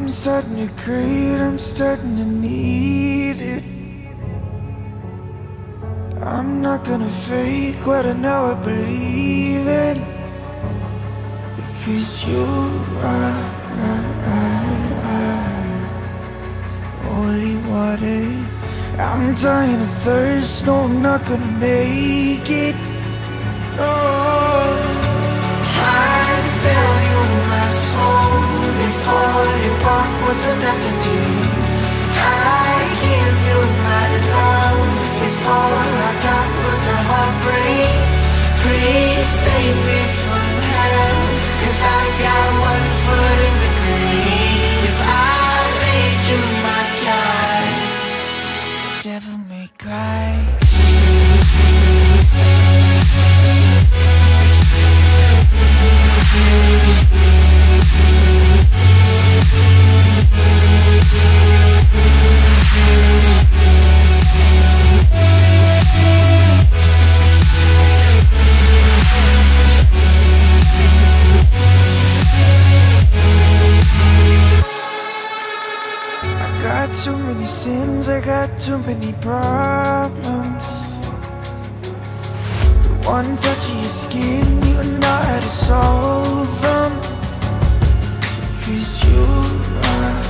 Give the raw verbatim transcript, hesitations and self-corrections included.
I'm starting to crave, I'm starting to need it. I'm not gonna fake what I know I believe in, because you are, are, are, are holy water. I'm dying of thirst, no I'm not gonna make it. No, I sell you my soul before the bark was another day. I give you my love before all I got was a heartbreak. Please save me from hell, cause I've got one foot in the grave. If I made you my God, the devil may cry. I got too many sins, I got too many problems. But one touch of your skin, you know how to solve them, because you are